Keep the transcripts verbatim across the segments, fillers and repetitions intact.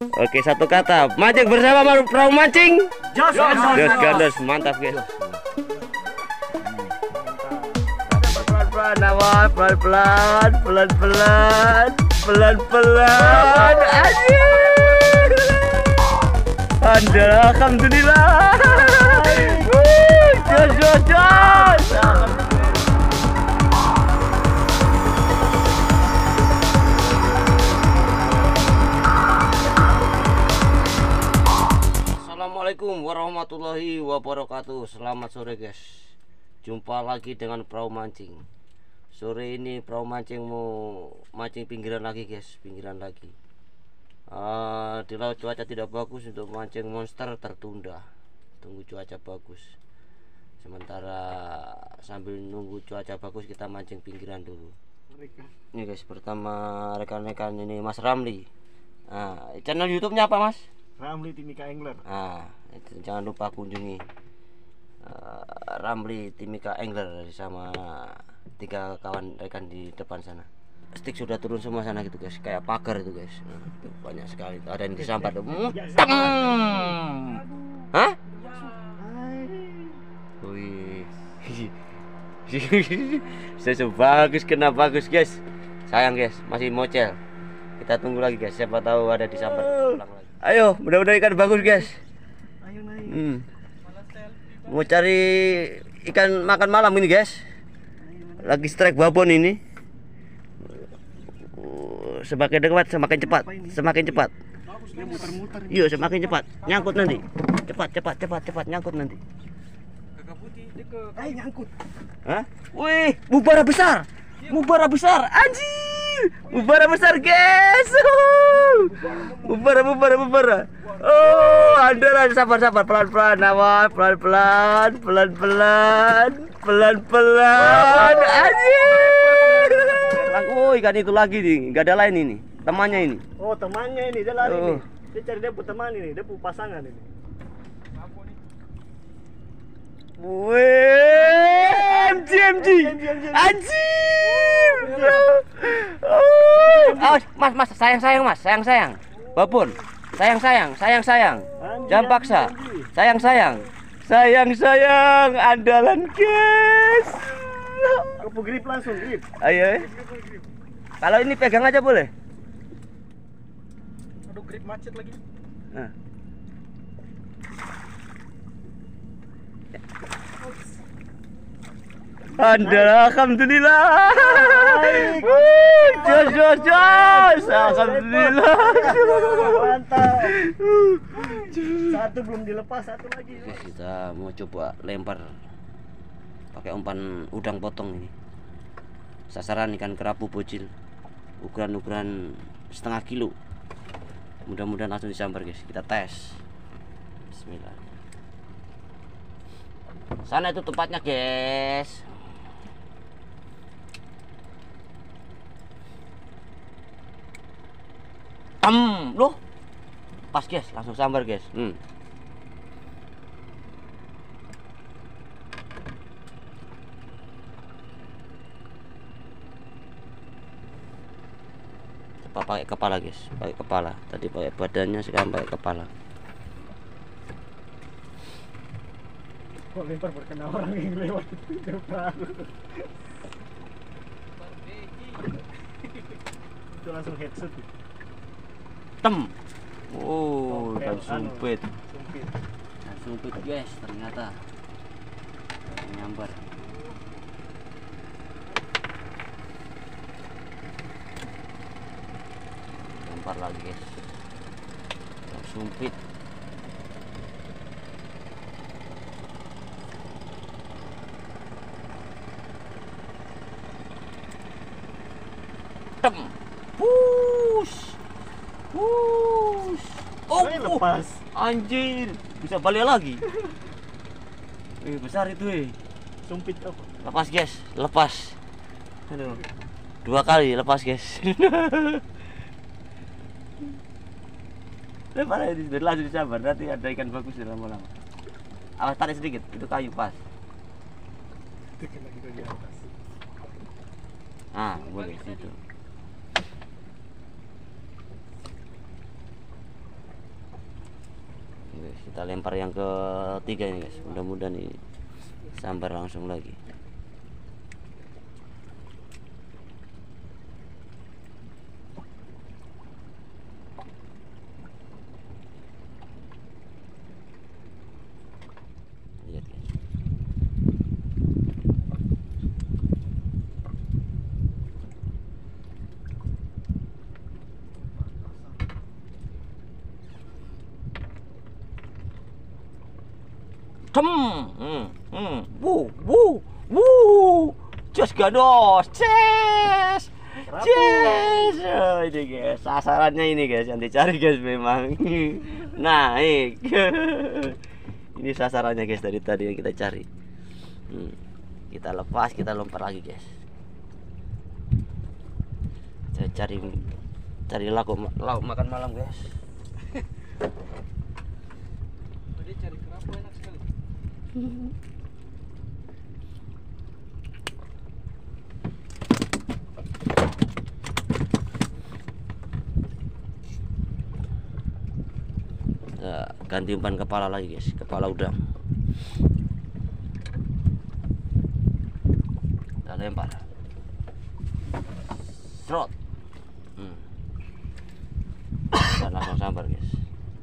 Oke, satu kata. Mancing bersama perahu mancing. Jos Jos Gandos, mantap guys. Pelan-pelan, awas, pelan-pelan, pelan-pelan, pelan-pelan. Anjir. Anda, alhamdulillah. Jos, jos, jos. Assalamualaikum warahmatullahi wabarakatuh. Selamat sore guys. Jumpa lagi dengan perahu mancing. Sore ini perahu mancing mau mancing pinggiran lagi guys. Pinggiran lagi uh, di laut cuaca tidak bagus untuk mancing monster, tertunda. Tunggu cuaca bagus. Sementara sambil nunggu cuaca bagus kita mancing pinggiran dulu. Ini guys, pertama rekan-rekan ini Mas Ramli. Nah, channel YouTube-nya apa Mas? Ramli Timika Angler. Nah, itu jangan lupa kunjungi uh, Ramli Timika Angler sama tiga kawan rekan di depan sana. Stik sudah turun semua sana gitu guys, kayak pagar itu guys. Nah, itu banyak sekali. Ada yang disambar tuh. Hah? Wih. Saya bagus, kena bagus guys. Sayang guys, masih mocel. Kita tunggu lagi guys, siapa tahu ada disambar pulang lagi. Ayo, mudah-mudahan ikan bagus guys. Ayo naik. Hmm. Mau cari ikan makan malam ini guys. Lagi strike babon ini. Semakin dekat semakin cepat, semakin cepat. Dia muter-muter. Iya, semakin cepat. Nyangkut nanti. Cepat, cepat, cepat, cepat nyangkut nanti. Kakak putih dia ke. Eh nyangkut. Hah? Wih, mubara besar. Mubara besar. Anjir. Mubara besar guys. Mubara, mubara, mubara. Oh, andalan, sabar, sabar, pelan-pelan, awas, pelan-pelan, pelan-pelan, pelan-pelan. Anjir. Oh, ikan itu lagi nih, nggak ada lain ini, temannya ini. Oh, temannya ini dia lari Oh. nih. Dia cari dia punya teman ini, dia punya pasangan ini. Wih, M G M G, anjir. Oh, awas, mas, mas, sayang, sayang, mas, sayang, sayang. Babon, sayang, sayang, sayang, sayang. Jangan paksa, sayang, sayang, sayang, sayang. Andalan guys. Aku grip langsung grip. Ayo. Kalau ini pegang aja boleh. Aduh grip macet lagi. Nah. Anda, alhamdulillah. Jos, jos, jos. Alhamdulillah. Mantap. Satu belum dilepas, satu lagi. Guys, kita mau coba lempar pakai umpan udang potong ini. Sasaran ikan kerapu bocil. Ukuran-ukuran setengah kilo. Mudah-mudahan langsung disambar guys. Kita tes. Bismillah. Sana itu tempatnya guys. Tem, loh, pas guys, langsung sambar guys. Hmm. Coba pakai kepala guys, pakai kepala. Tadi pakai badannya, sekarang pakai kepala. Kok lempar berkena orang yang lewat depan. Itu langsung headset. Tem. Oh, dan anu, sumpit. Sumpit. Dan sumpit guys, ternyata nyambar. Lempar lagi guys. Dan sumpit. Tem. Push. Push. Oh, Eh, lepas. Anjir, bisa balik lagi. Eh, besar itu eh. Sumpit apa? Lepas guys, lepas. Aduh. Dua kali lepas guys. Lepas aja sudah langsung disabar, nanti ada ikan bagus ya lama-lama. Awas tarik sedikit, itu kayu pas. Itu kena kita di atas. Ah, boleh situ. Oke, kita lempar yang ketiga ini guys, mudah-mudahan ini sambar langsung lagi. Lihat guys. Tem, hmm, hmm, bu, bu, bu, jos gados, ces, ces, oh, ini guys, sasarannya ini guys, yang dicari guys memang naik. Ini sasarannya guys dari tadi yang kita cari. Hmm, kita lepas, kita lompat lagi guys. Saya cari, cari lauk, lauk makan malam guys. Tadi cari kerapu enak sekali. Kita ganti umpan kepala lagi guys, kepala udang. Kita lempar. Trot. Hmm. Dan langsung sambar guys.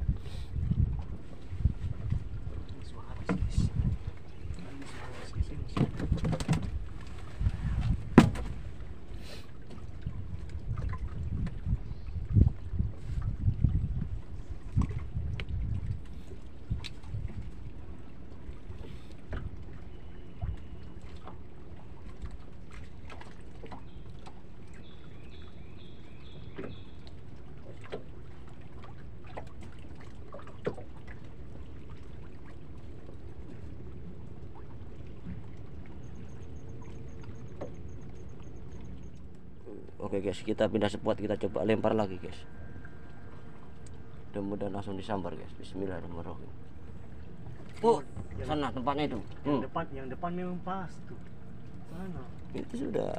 Oke guys, kita pindah spot, kita coba lempar lagi guys. Mudah-mudahan langsung disambar guys. Bismillahirrahmanirrahim. Oh, sana tempatnya itu. Yang Hmm. depan, yang depan memang pas tuh. Mana? Itu sudah.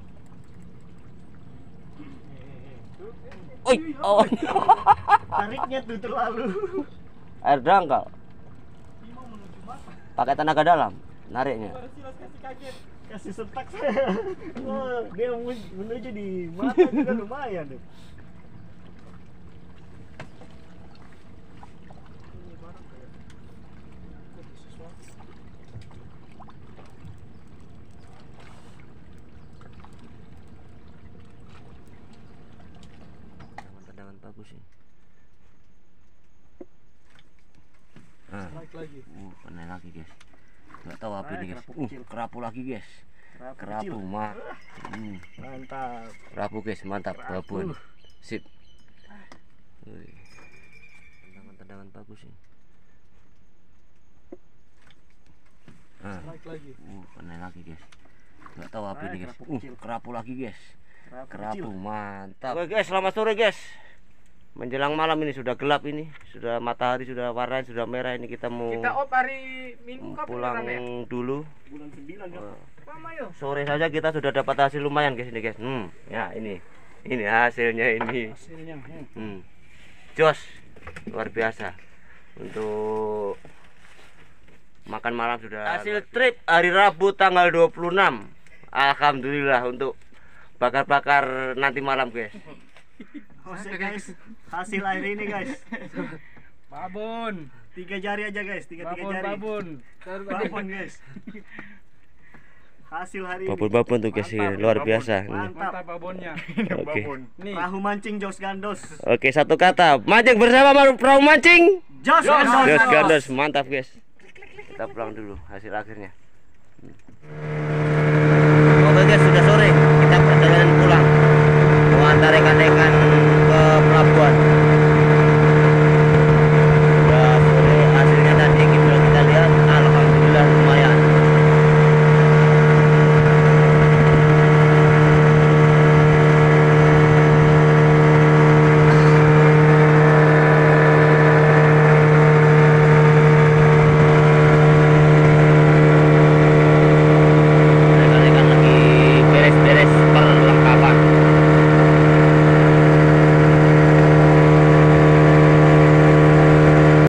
Eh, Oi, oh. tariknya tuh terlalu. Air dangkal. Bimo menuju mana? Pakai tenaga dalam nariknya. Baru Silas kasih kaget, kasih setak saya. Wah, dia men- menuju di mata juga lumayan deh. Ini barang kayak kopi sesuatu. Tendangan bagus sih. Nah, Naik lagi. uh, kena lagi guys. Gak tahu apa Ah, ini guys. kerapu Uh, kecil. kerapu lagi guys. Kerapu Kerapu kecil. mah. Hmm. Mantap. Kerapu guys, mantap Kerapu. babon. Sip. Wih. Tendangan-tendangan bagus sih. Ah, Naik lagi. uh, kena lagi guys. Gak tahu apa Ah, ini guys. kerapu Uh, kecil. kerapu lagi guys. Kerapu, Kerapu kecil. mantap. Oke guys, selamat sore guys. Menjelang malam ini sudah gelap ini, sudah matahari sudah warna sudah merah ini kita mau Kita op hari Minggu kapan pulang rame? dulu. Bulan sembilan ya. Wah, Mama yuk. sore saja kita sudah dapat hasil lumayan guys ini guys. Hmm, ya ini. Ini hasilnya ini. Hasilnya. hmm. Hmm. Jos. Luar biasa. Untuk makan malam sudah hasil trip hari Rabu tanggal dua puluh enam. Alhamdulillah untuk bakar-bakar nanti malam guys. Oke guys, hasil air ini guys. Babon. Tiga jari aja guys, tiga tiga Babon, jari. babon. Babon guys. Hasil hari ini. Babon-babon tuh guys, Mantap, luar babon. biasa. Nih. Mantap. Mantap babonnya. Oke. Nih. Perahu mancing Jos Gandos. Oke, satu kata, mancing bersama perahu mancing. Jos Jos Gandos. Jos Gandos, mantap guys. Kita pulang dulu hasil akhirnya. Oke guys, sudah sore. Kita perjalanan pulang. Mau antar rekan-rekan